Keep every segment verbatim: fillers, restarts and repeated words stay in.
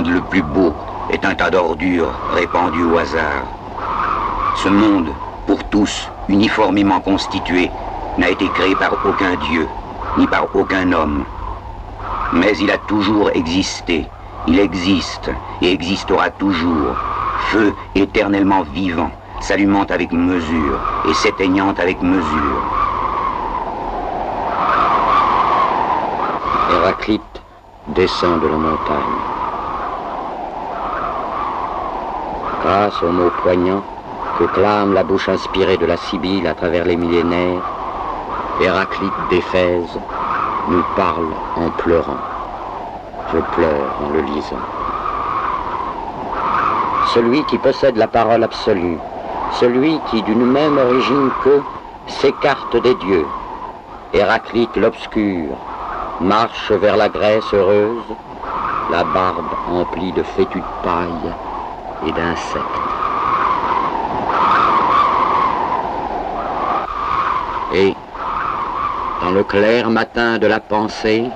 monde le plus beau est un tas d'ordures répandues au hasard. Ce monde, pour tous, uniformément constitué, n'a été créé par aucun dieu, ni par aucun homme. Mais il a toujours existé, il existe et existera toujours, feu éternellement vivant, s'allumant avec mesure et s'éteignant avec mesure. Héraclite descend de la montagne. Grâce aux mots poignants que clame la bouche inspirée de la Sibylle à travers les millénaires, Héraclite d'Éphèse nous parle en pleurant. Je pleure en le lisant. Celui qui possède la parole absolue, celui qui d'une même origine qu'eux s'écarte des dieux, Héraclite l'obscur, marche vers la Grèce heureuse, la barbe emplie de fétus de paille et d'insectes. Et, dans le clair matin de la pensée,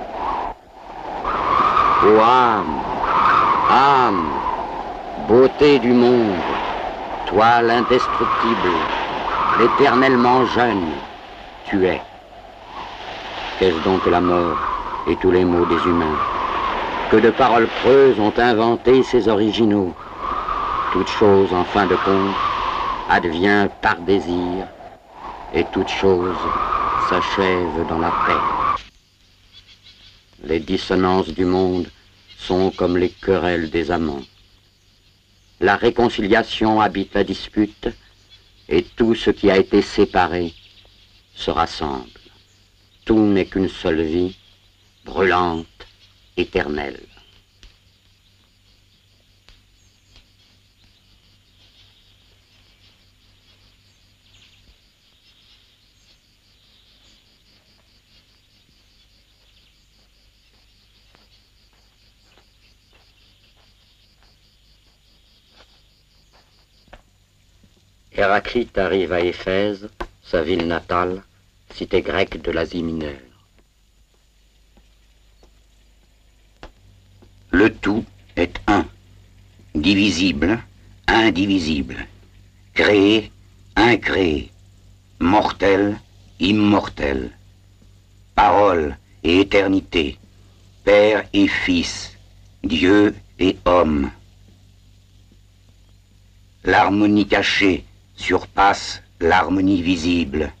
ô âme, âme, beauté du monde, toi l'indestructible, l'éternellement jeune, tu es. Qu'est-ce donc que la mort et tous les mots des humains? Que de paroles creuses ont inventé ces originaux? Toute chose, en fin de compte, advient par désir, et toute chose s'achève dans la paix. Les dissonances du monde sont comme les querelles des amants. La réconciliation habite la dispute, et tout ce qui a été séparé se rassemble. Tout n'est qu'une seule vie, brûlante, éternelle. Héraclite arrive à Éphèse, sa ville natale, cité grecque de l'Asie mineure. Le tout est un, divisible, indivisible, créé, incréé, mortel, immortel, parole et éternité, père et fils, Dieu et homme. L'harmonie cachée surpasse l'harmonie visible.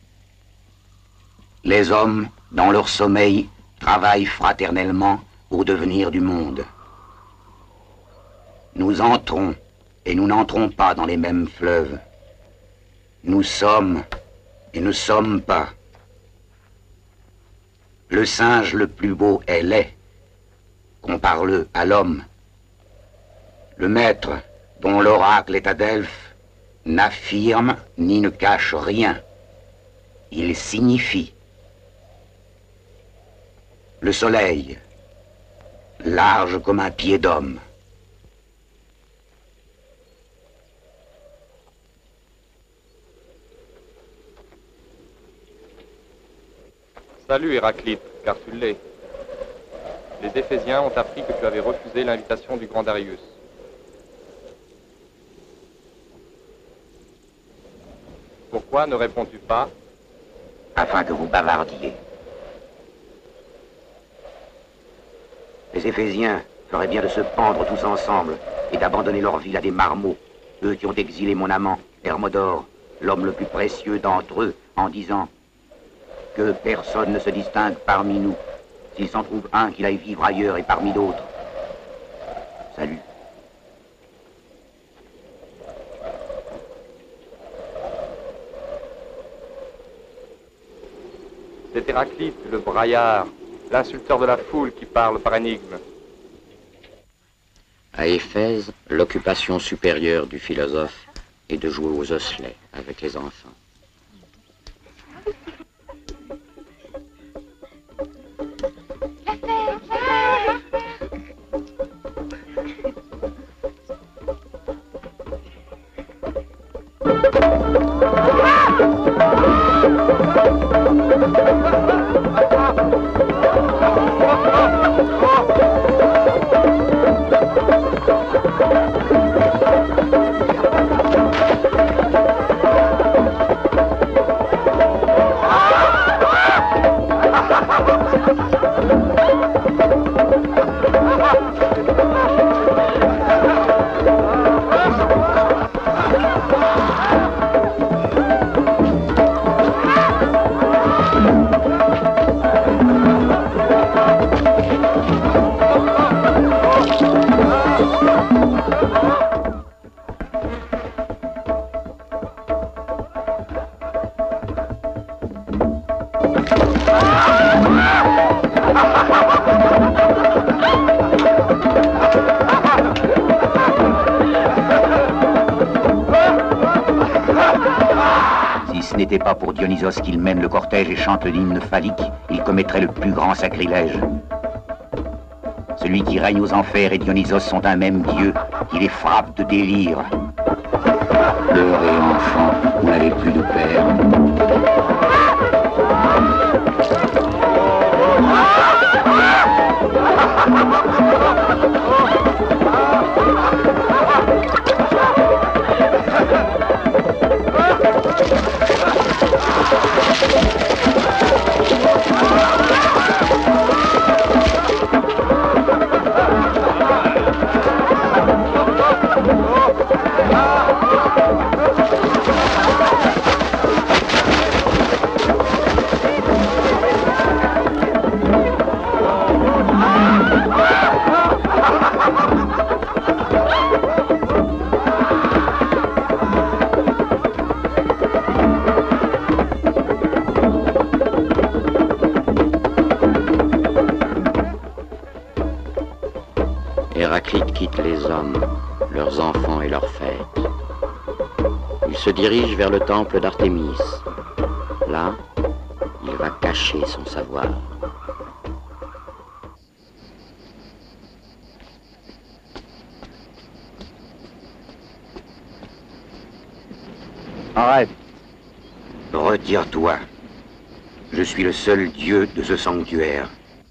Les hommes, dans leur sommeil, travaillent fraternellement au devenir du monde. Nous entrons et nous n'entrons pas dans les mêmes fleuves. Nous sommes et ne sommes pas. Le singe le plus beau est laid. Compare-le à l'homme. Le maître, dont l'oracle est à Delphes, n'affirme ni ne cache rien. Il signifie. Le soleil, large comme un pied d'homme. Salut Héraclite, car tu l'es. Les Éphésiens ont appris que tu avais refusé l'invitation du grand Darius. Pourquoi ne réponds-tu pas? Afin que vous bavardiez. Les Éphésiens feraient bien de se pendre tous ensemble et d'abandonner leur ville à des marmots, eux qui ont exilé mon amant, Hermodore, l'homme le plus précieux d'entre eux, en disant que personne ne se distingue parmi nous, s'il s'en trouve un qu'il aille vivre ailleurs et parmi d'autres. Salut. C'est Héraclite, le braillard, l'insulteur de la foule qui parle par énigme. À Éphèse, l'occupation supérieure du philosophe est de jouer aux osselets avec les enfants. Ce n'était pas pour Dionysos qu'il mène le cortège et chante l'hymne phallique, il commettrait le plus grand sacrilège. Celui qui règne aux enfers et Dionysos sont un même dieu, qui les frappe de délire. Pleurez, enfants, vous n'avez plus de père. Héraclite quitte les hommes, leurs enfants et leurs fêtes. Il se dirige vers le temple d'Artémis. Là, il va cacher son savoir. Arrête. Retire-toi. Je suis le seul dieu de ce sanctuaire.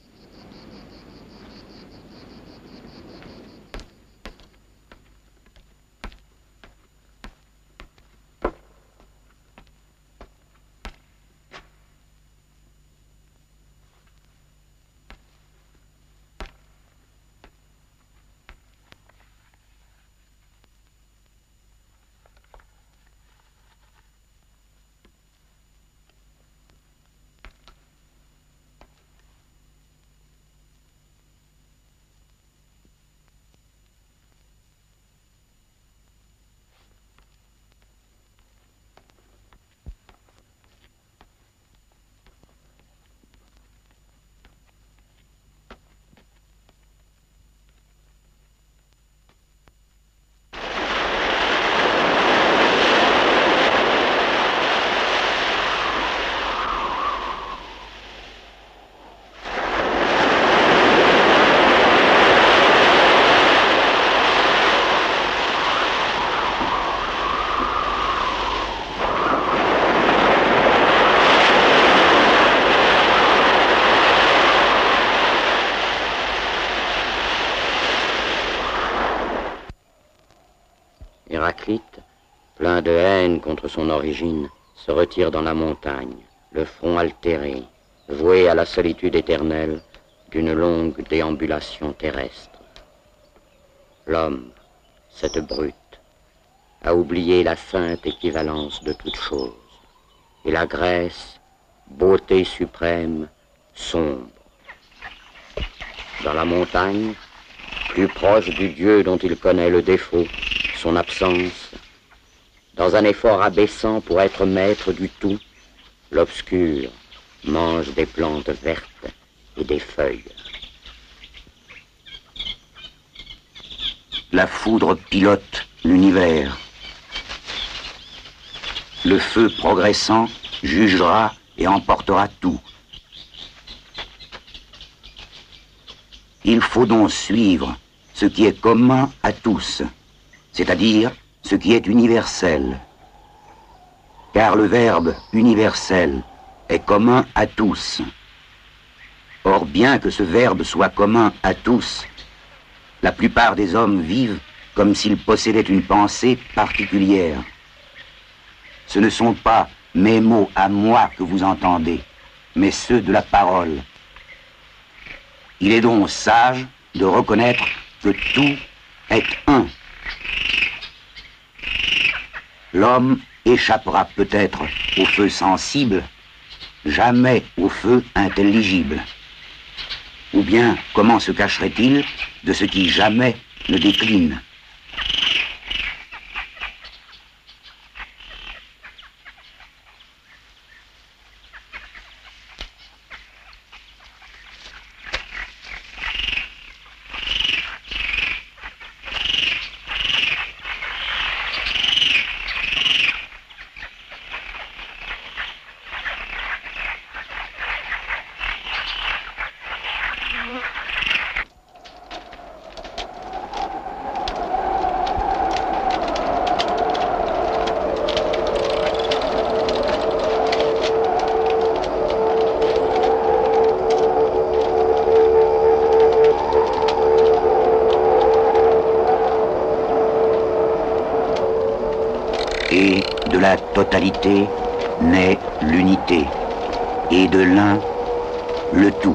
Héraclite, plein de haine contre son origine, se retire dans la montagne, le front altéré, voué à la solitude éternelle d'une longue déambulation terrestre. L'homme, cette brute, a oublié la sainte équivalence de toute chose, et la Grèce, beauté suprême, sombre. Dans la montagne, plus proche du Dieu dont il connaît le défaut, son absence, dans un effort abaissant pour être maître du tout, l'obscur mange des plantes vertes et des feuilles. La foudre pilote l'univers. Le feu progressant jugera et emportera tout. Il faut donc suivre ce qui est commun à tous, c'est-à-dire ce qui est universel. Car le verbe universel est commun à tous. Or, bien que ce verbe soit commun à tous, la plupart des hommes vivent comme s'il possédait une pensée particulière. Ce ne sont pas mes mots à moi que vous entendez, mais ceux de la parole. Il est donc sage de reconnaître que tout est un. L'homme échappera peut-être au feu sensible, jamais au feu intelligible. Ou bien, comment se cacherait-il de ce qui jamais ne décline? Et de la totalité naît l'unité, et de l'un, le tout.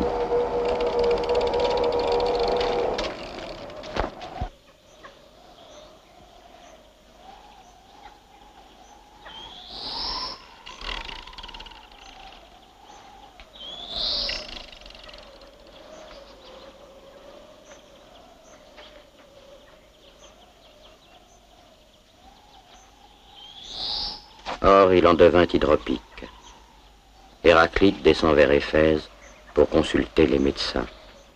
Or, il en devint hydropique. Héraclite descend vers Éphèse pour consulter les médecins.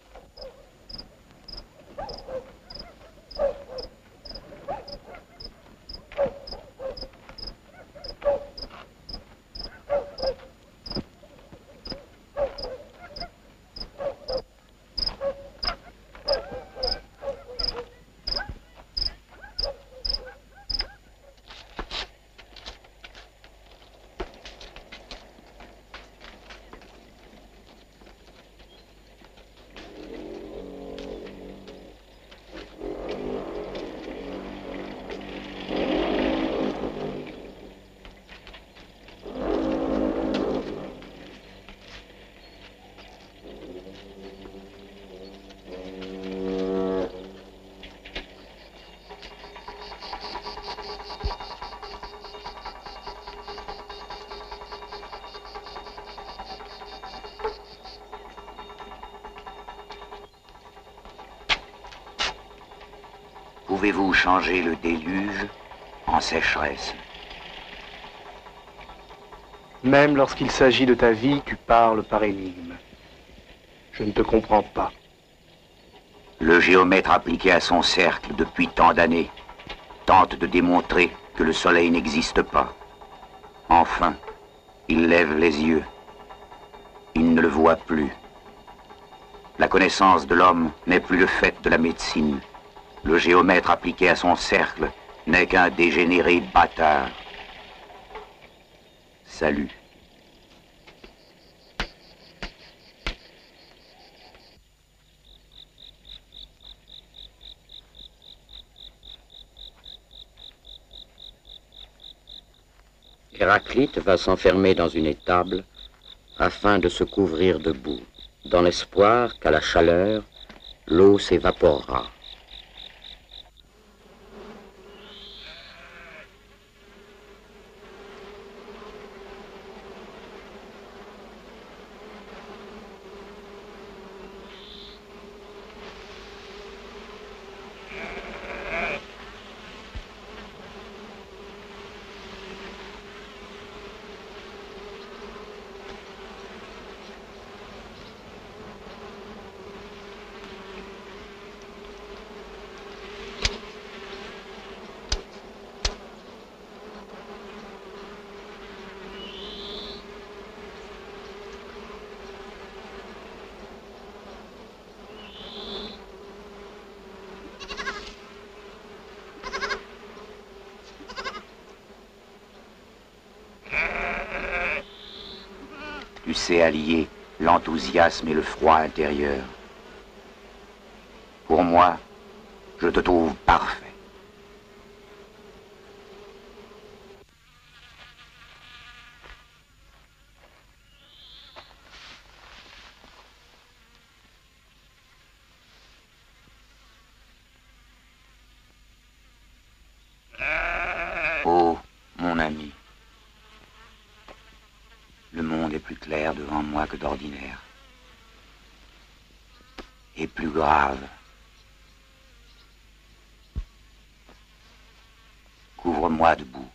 Pouvez-vous changer le déluge en sécheresse? Même lorsqu'il s'agit de ta vie, tu parles par énigme. Je ne te comprends pas. Le géomètre appliqué à son cercle depuis tant d'années tente de démontrer que le soleil n'existe pas. Enfin, il lève les yeux. Il ne le voit plus. La connaissance de l'homme n'est plus le fait de la médecine. Le géomètre appliqué à son cercle n'est qu'un dégénéré bâtard. Salut. Héraclite va s'enfermer dans une étable afin de se couvrir de boue, dans l'espoir qu'à la chaleur, l'eau s'évaporera. Tu sais allier l'enthousiasme et le froid intérieur. Pour moi, je te trouve parfait. Oh, mon ami, le monde est plus clair devant moi que d'ordinaire. Et plus grave. Couvre-moi de boue.